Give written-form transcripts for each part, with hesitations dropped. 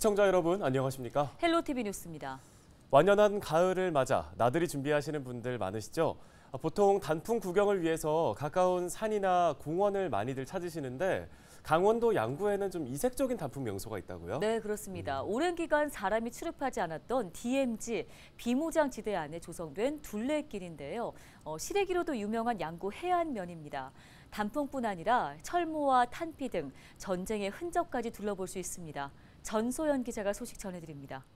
시청자 여러분 안녕하십니까? 헬로티비 뉴스입니다. 완연한 가을을 맞아 나들이 준비하시는 분들 많으시죠? 보통 단풍 구경을 위해서 가까운 산이나 공원을 많이들 찾으시는데 강원도 양구에는 좀 이색적인 단풍 명소가 있다고요? 네, 그렇습니다. 오랜 기간 사람이 출입하지 않았던 DMZ 비무장지대 안에 조성된 둘레길인데요. 시래기로도 유명한 양구 해안면입니다. 단풍뿐 아니라 철모와 탄피 등 전쟁의 흔적까지 둘러볼 수 있습니다. 전소연 기자가 소식 전해드립니다.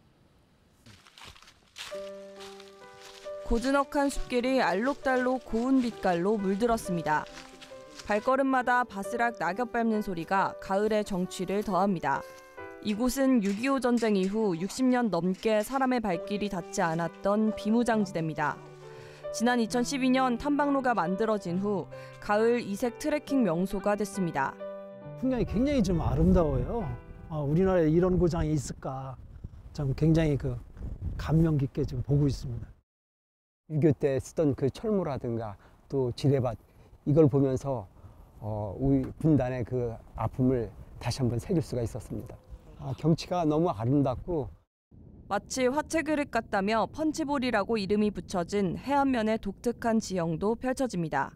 고즈넉한 숲길이 알록달록 고운 빛깔로 물들었습니다. 발걸음마다 바스락 낙엽 밟는 소리가 가을의 정취를 더합니다. 이곳은 6.25 전쟁 이후 60년 넘게 사람의 발길이 닿지 않았던 비무장지대입니다. 지난 2012년 탐방로가 만들어진 후 가을 이색 트레킹 명소가 됐습니다. 풍경이 굉장히 좀 아름다워요. 우리나라에 이런 고장이 있을까 좀 굉장히 감명 깊게 좀 보고 있습니다. 6.25 때 쓰던 그 철모라든가 또 지뢰밭 이걸 보면서 우리 분단의 그 아픔을 다시 한번 새길 수가 있었습니다. 경치가 너무 아름답고 마치 화채 그릇 같다며 펀치볼이라고 이름이 붙여진 해안면의 독특한 지형도 펼쳐집니다.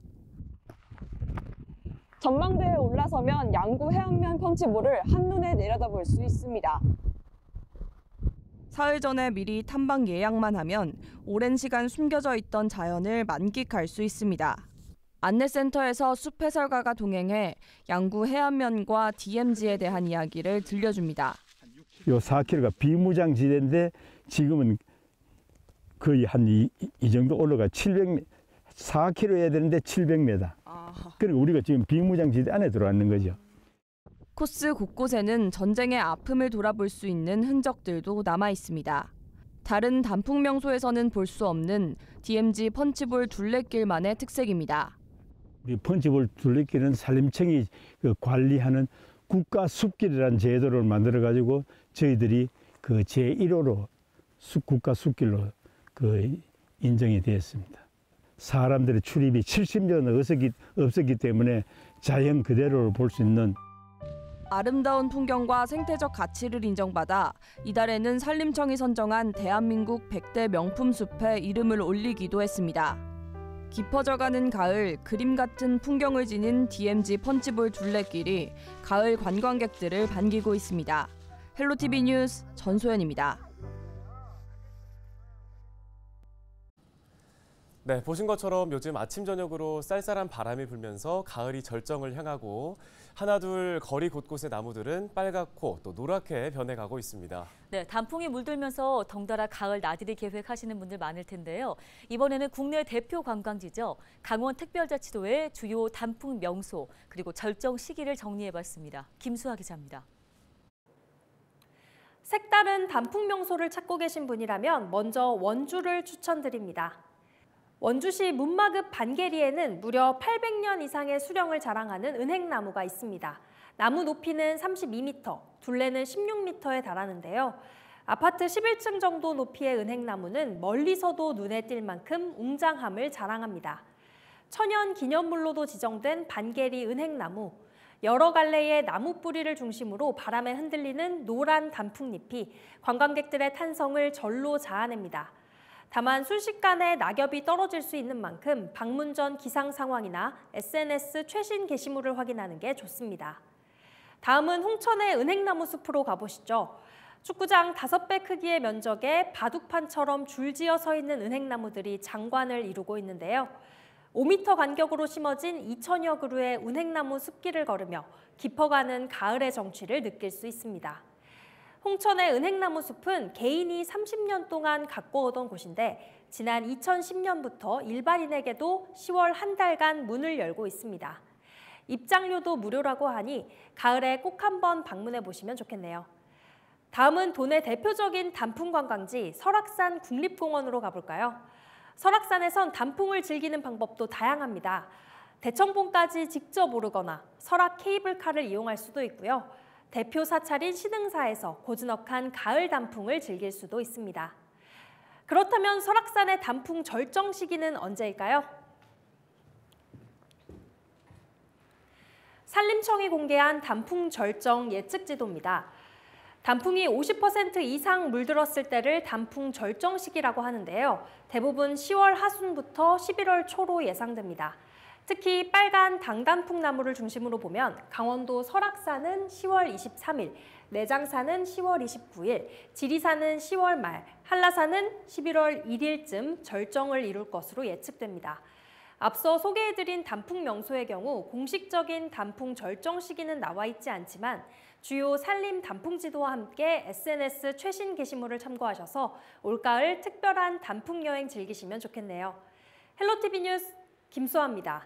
전망대에 올라서면 양구 해안면 펀치볼을 한눈에 내려다볼 수 있습니다. 사흘 전에 미리 탐방 예약만 하면 오랜 시간 숨겨져 있던 자연을 만끽할 수 있습니다. 안내센터에서 숲 해설가가 동행해 양구 해안면과 DMZ에 대한 이야기를 들려줍니다. 요 4km가 비무장지대인데 지금은 거의 한 이 정도 올라가 700m, 4km 해야 되는데 700m. 그리고 우리가 지금 비무장지대 안에 들어왔는 거죠. 코스 곳곳에는 전쟁의 아픔을 돌아볼 수 있는 흔적들도 남아 있습니다. 다른 단풍 명소에서는 볼 수 없는 DMZ 펀치볼 둘레길만의 특색입니다. 우리 펀치볼 둘레길은 산림청이 관리하는 국가숲길이라는 제도를 만들어 가지고 저희들이 그 제1호로 국가 숲길로 인정이 되었습니다. 사람들의 출입이 70년 없었기 때문에 자연 그대로를 볼 수 있는 아름다운 풍경과 생태적 가치를 인정받아 이달에는 산림청이 선정한 대한민국 100대 명품 숲에 이름을 올리기도 했습니다. 깊어져가는 가을, 그림 같은 풍경을 지닌 DMZ 펀치볼 둘레길이 가을 관광객들을 반기고 있습니다. 헬로티비 뉴스 전소연입니다. 네, 보신 것처럼 요즘 아침 저녁으로 쌀쌀한 바람이 불면서 가을이 절정을 향하고 하나둘 거리 곳곳의 나무들은 빨갛고 또 노랗게 변해가고 있습니다. 네, 단풍이 물들면서 덩달아 가을 나들이 계획하시는 분들 많을 텐데요. 이번에는 국내 대표 관광지죠. 강원특별자치도의 주요 단풍 명소 그리고 절정 시기를 정리해봤습니다. 김수아 기자입니다. 색다른 단풍 명소를 찾고 계신 분이라면 먼저 원주를 추천드립니다. 원주시 문마급 반계리에는 무려 800년 이상의 수령을 자랑하는 은행나무가 있습니다. 나무 높이는 32m, 둘레는 16m에 달하는데요. 아파트 11층 정도 높이의 은행나무는 멀리서도 눈에 띌 만큼 웅장함을 자랑합니다. 천연 기념물로도 지정된 반계리 은행나무. 여러 갈래의 나무 뿌리를 중심으로 바람에 흔들리는 노란 단풍잎이 관광객들의 탄성을 절로 자아냅니다. 다만 순식간에 낙엽이 떨어질 수 있는 만큼 방문 전 기상 상황이나 SNS 최신 게시물을 확인하는 게 좋습니다. 다음은 홍천의 은행나무 숲으로 가보시죠. 축구장 5배 크기의 면적에 바둑판처럼 줄지어 서 있는 은행나무들이 장관을 이루고 있는데요. 5m 간격으로 심어진 2천여 그루의 은행나무 숲길을 걸으며 깊어가는 가을의 정취를 느낄 수 있습니다. 홍천의 은행나무 숲은 개인이 30년 동안 가꿔오던 곳인데 지난 2010년부터 일반인에게도 10월 한 달간 문을 열고 있습니다. 입장료도 무료라고 하니 가을에 꼭 한번 방문해 보시면 좋겠네요. 다음은 도내 대표적인 단풍 관광지 설악산 국립공원으로 가볼까요? 설악산에선 단풍을 즐기는 방법도 다양합니다. 대청봉까지 직접 오르거나 설악 케이블카를 이용할 수도 있고요. 대표 사찰인 신흥사에서 고즈넉한 가을 단풍을 즐길 수도 있습니다. 그렇다면 설악산의 단풍 절정 시기는 언제일까요? 산림청이 공개한 단풍 절정 예측 지도입니다. 단풍이 50% 이상 물들었을 때를 단풍 절정 시기라고 하는데요. 대부분 10월 하순부터 11월 초로 예상됩니다. 특히 빨간 당단풍 나무를 중심으로 보면 강원도 설악산은 10월 23일, 내장산은 10월 29일, 지리산은 10월 말, 한라산은 11월 1일쯤 절정을 이룰 것으로 예측됩니다. 앞서 소개해드린 단풍 명소의 경우 공식적인 단풍 절정 시기는 나와 있지 않지만 주요 산림 단풍 지도와 함께 SNS 최신 게시물을 참고하셔서 올가을 특별한 단풍 여행 즐기시면 좋겠네요. 헬로티비 뉴스 김수아입니다.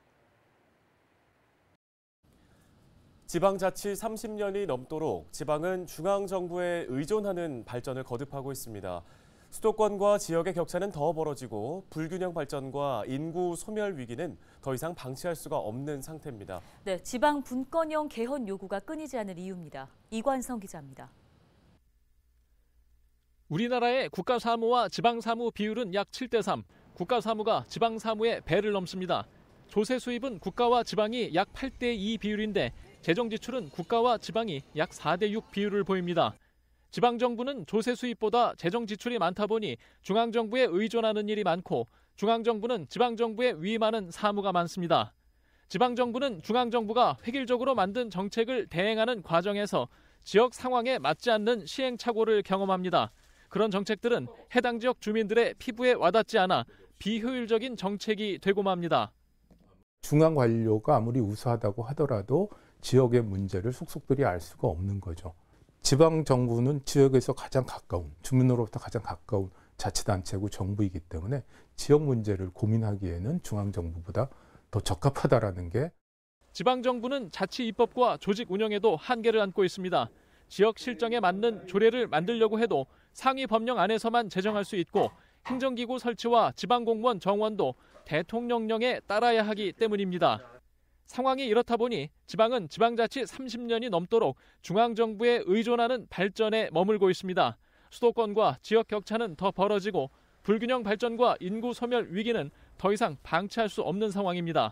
지방자치 30년이 넘도록 지방은 중앙정부에 의존하는 발전을 거듭하고 있습니다. 수도권과 지역의 격차는 더 벌어지고 불균형 발전과 인구 소멸 위기는 더 이상 방치할 수가 없는 상태입니다. 네, 지방 분권형 개헌 요구가 끊이지 않을 이유입니다. 이관성 기자입니다. 우리나라의 국가사무와 지방사무 비율은 약 7대3, 국가사무가 지방사무의 배를 넘습니다. 조세 수입은 국가와 지방이 약 8대2 비율인데 재정 지출은 국가와 지방이 약 4대6 비율을 보입니다. 지방정부는 조세 수입보다 재정 지출이 많다 보니 중앙정부에 의존하는 일이 많고 중앙정부는 지방정부에 위임하는 사무가 많습니다. 지방정부는 중앙정부가 획일적으로 만든 정책을 대행하는 과정에서 지역 상황에 맞지 않는 시행착오를 경험합니다. 그런 정책들은 해당 지역 주민들의 피부에 와닿지 않아 비효율적인 정책이 되고 맙니다. 중앙 관료가 아무리 우수하다고 하더라도 지역의 문제를 속속들이 알 수가 없는 거죠. 지방정부는 지역에서 가장 가까운, 주민으로부터 가장 가까운 자치단체고 정부이기 때문에 지역 문제를 고민하기에는 중앙정부보다 더 적합하다라는 게. 지방정부는 자치 입법과 조직 운영에도 한계를 안고 있습니다. 지역 실정에 맞는 조례를 만들려고 해도 상위 법령 안에서만 제정할 수 있고 행정기구 설치와 지방공무원 정원도 대통령령에 따라야 하기 때문입니다. 상황이 이렇다 보니 지방은 지방자치 30년이 넘도록 중앙정부에 의존하는 발전에 머물고 있습니다. 수도권과 지역 격차는 더 벌어지고 불균형 발전과 인구 소멸 위기는 더 이상 방치할 수 없는 상황입니다.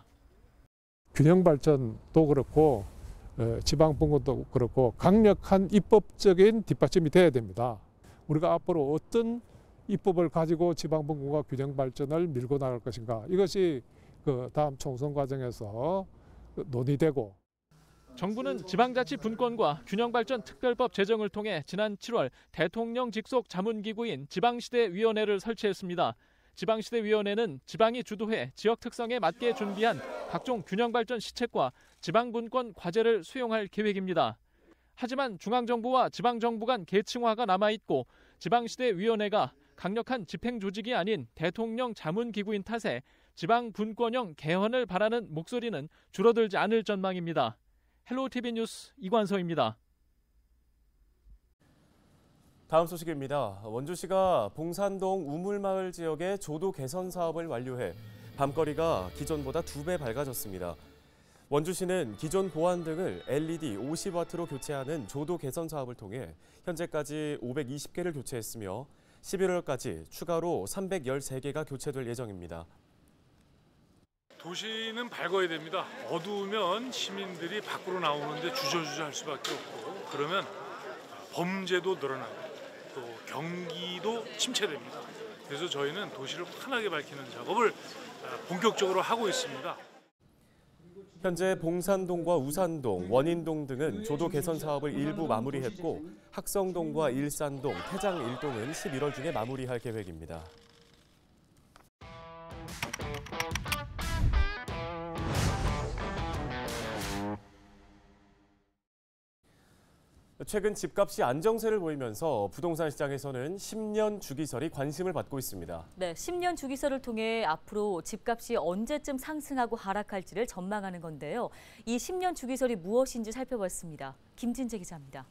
균형 발전도 그렇고 지방 분권도 그렇고 강력한 입법적인 뒷받침이 돼야 됩니다. 우리가 앞으로 어떤 입법을 가지고 지방 분권과 균형 발전을 밀고 나갈 것인가, 이것이 그 다음 총선 과정에서 논의되고. 정부는 지방자치 분권과 균형발전 특별법 제정을 통해 지난 7월 대통령 직속 자문기구인 지방시대위원회를 설치했습니다. 지방시대위원회는 지방이 주도해 지역 특성에 맞게 준비한 각종 균형발전 시책과 지방분권 과제를 수용할 계획입니다. 하지만 중앙정부와 지방정부 간 계층화가 남아있고 지방시대위원회가 강력한 집행조직이 아닌 대통령 자문기구인 탓에 지방분권형 개헌을 바라는 목소리는 줄어들지 않을 전망입니다. 헬로티비 뉴스 이관성입니다. 다음 소식입니다. 원주시가 봉산동 우물마을 지역의 조도 개선 사업을 완료해 밤거리가 기존보다 2배 밝아졌습니다. 원주시는 기존 보안 등을 LED 50W로 교체하는 조도 개선 사업을 통해 현재까지 520개를 교체했으며 11월까지 추가로 313개가 교체될 예정입니다. 도시는 밝아야 됩니다. 어두우면 시민들이 밖으로 나오는데 주저주저할 수밖에 없고, 그러면 범죄도 늘어나고 또 경기도 침체됩니다. 그래서 저희는 도시를 환하게 밝히는 작업을 본격적으로 하고 있습니다. 현재 봉산동과 우산동, 원인동 등은 조도 개선 사업을 일부 마무리했고 학성동과 일산동, 태장 1동은 11월 중에 마무리할 계획입니다. 최근 집값이 안정세를 보이면서 부동산 시장에서는 10년 주기설이 관심을 받고 있습니다. 네, 10년 주기설을 통해 앞으로 집값이 언제쯤 상승하고 하락할지를 전망하는 건데요. 이 10년 주기설이 무엇인지 살펴봤습니다. 김진재 기자입니다.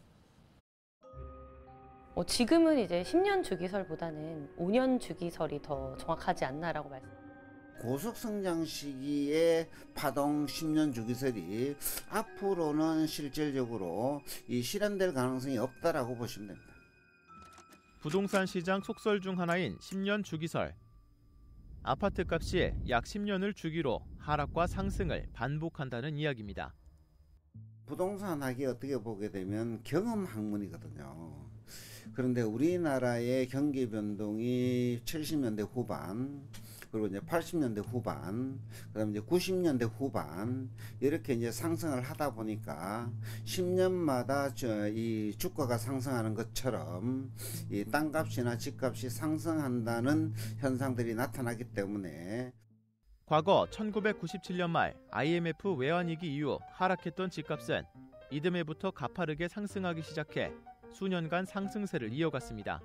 지금은 이제 10년 주기설보다는 5년 주기설이 더 정확하지 않나라고 말씀드립니다. 고속성장 시기에 파동 10년 주기설이 앞으로는 실질적으로 실현될 가능성이 없다라고 보시면 됩니다. 부동산 시장 속설 중 하나인 10년 주기설. 아파트 값이 약 10년을 주기로 하락과 상승을 반복한다는 이야기입니다. 부동산 학이 어떻게 보게 되면 경험 학문이거든요. 그런데 우리나라의 경기 변동이 70년대 후반, 그리고 이제 80년대 후반, 그다음에 이제 90년대 후반 이렇게 이제 상승을 하다 보니까 10년마다 이 주가가 상승하는 것처럼 이 땅값이나 집값이 상승한다는 현상들이 나타나기 때문에 과거 1997년 말 IMF 외환위기 이후 하락했던 집값은 이듬해부터 가파르게 상승하기 시작해 수년간 상승세를 이어갔습니다.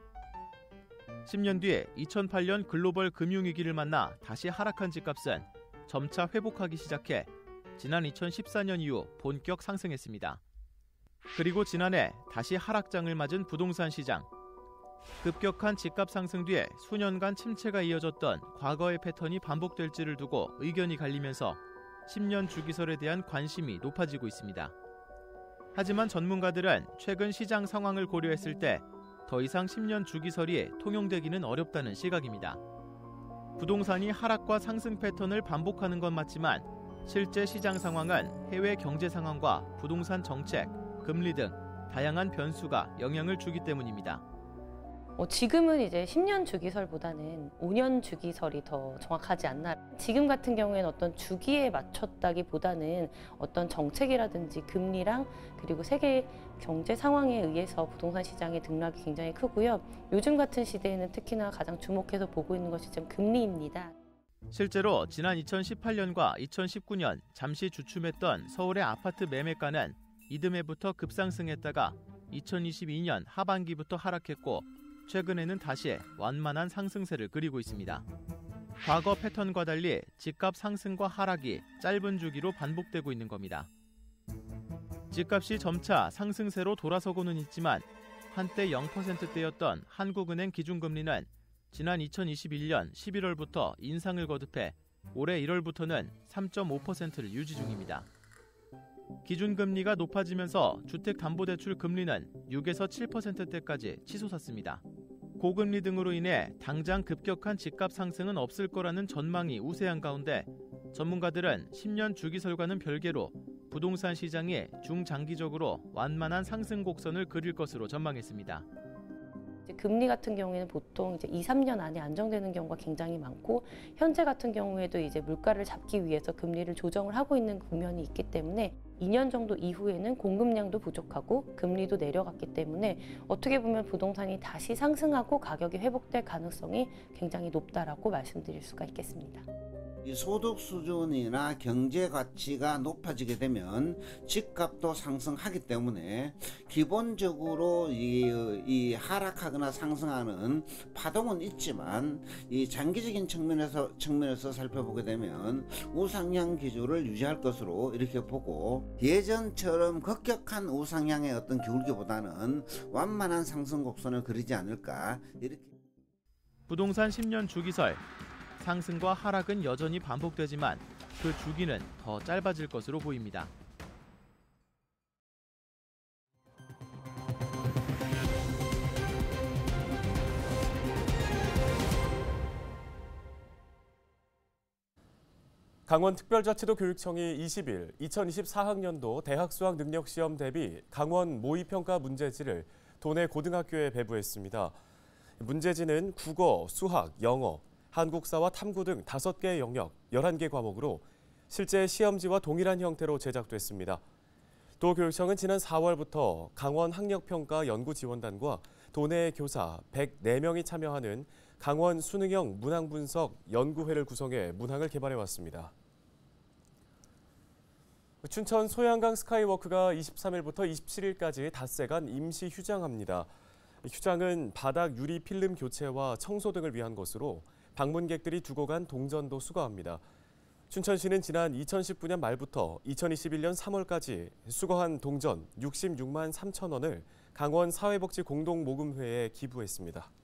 10년 뒤에 2008년 글로벌 금융위기를 만나 다시 하락한 집값은 점차 회복하기 시작해 지난 2014년 이후 본격 상승했습니다. 그리고 지난해 다시 하락장을 맞은 부동산 시장. 급격한 집값 상승 뒤에 수년간 침체가 이어졌던 과거의 패턴이 반복될지를 두고 의견이 갈리면서 10년 주기설에 대한 관심이 높아지고 있습니다. 하지만 전문가들은 최근 시장 상황을 고려했을 때 더 이상 10년 주기설이 통용되기는 어렵다는 시각입니다. 부동산이 하락과 상승 패턴을 반복하는 건 맞지만 실제 시장 상황은 해외 경제 상황과 부동산 정책, 금리 등 다양한 변수가 영향을 주기 때문입니다. 지금은 이제 10년 주기설보다는 5년 주기설이 더 정확하지 않나. 지금 같은 경우에는 어떤 주기에 맞췄다기보다는 어떤 정책이라든지 금리랑 그리고 세계 경제 상황에 의해서 부동산 시장의 등락이 굉장히 크고요. 요즘 같은 시대에는 특히나 가장 주목해서 보고 있는 것이 지금 금리입니다. 실제로 지난 2018년과 2019년 잠시 주춤했던 서울의 아파트 매매가는 이듬해부터 급상승했다가 2022년 하반기부터 하락했고 최근에는 다시 완만한 상승세를 그리고 있습니다. 과거 패턴과 달리 집값 상승과 하락이 짧은 주기로 반복되고 있는 겁니다. 집값이 점차 상승세로 돌아서고는 있지만 한때 0%대였던 한국은행 기준금리는 지난 2021년 11월부터 인상을 거듭해 올해 1월부터는 3.5%를 유지 중입니다. 기준금리가 높아지면서 주택담보대출 금리는 6에서 7%대까지 치솟았습니다. 고금리 등으로 인해 당장 급격한 집값 상승은 없을 거라는 전망이 우세한 가운데 전문가들은 10년 주기설과는 별개로 부동산 시장이 중장기적으로 완만한 상승 곡선을 그릴 것으로 전망했습니다. 금리 같은 경우에는 보통 이제 2, 3년 안에 안정되는 경우가 굉장히 많고 현재 같은 경우에도 이제 물가를 잡기 위해서 금리를 조정을 하고 있는 국면이 있기 때문에 2년 정도 이후에는 공급량도 부족하고 금리도 내려갔기 때문에 어떻게 보면 부동산이 다시 상승하고 가격이 회복될 가능성이 굉장히 높다라고 말씀드릴 수가 있겠습니다. 이 소득 수준이나 경제 가치가 높아지게 되면 집값도 상승하기 때문에 기본적으로 이 하락하거나 상승하는 파동은 있지만 이 장기적인 측면에서 살펴보게 되면 우상향 기조를 유지할 것으로 이렇게 보고 예전처럼 급격한 우상향의 어떤 기울기보다는 완만한 상승 곡선을 그리지 않을까 이렇게. 부동산 10년 주기설. 상승과 하락은 여전히 반복되지만 그 주기는 더 짧아질 것으로 보입니다. 강원특별자치도 교육청이 20일 2024학년도 대학 수학 능력 시험 대비 강원 모의평가 문제지를 도내 고등학교에 배부했습니다. 문제지는 국어, 수학, 영어, 한국사와 탐구 등 5개 영역, 11개 과목으로 실제 시험지와 동일한 형태로 제작됐습니다. 도교육청은 지난 4월부터 강원 학력평가 연구지원단과 도내 교사 104명이 참여하는 강원 수능형 문항분석 연구회를 구성해 문항을 개발해왔습니다. 춘천 소양강 스카이워크가 23일부터 27일까지 닷새간 임시 휴장합니다. 휴장은 바닥 유리 필름 교체와 청소 등을 위한 것으로 방문객들이 두고 간 동전도 수거합니다. 춘천시는 지난 2019년 말부터 2021년 3월까지 수거한 동전 66만 3천 원을 강원 사회복지 공동모금회에 기부했습니다.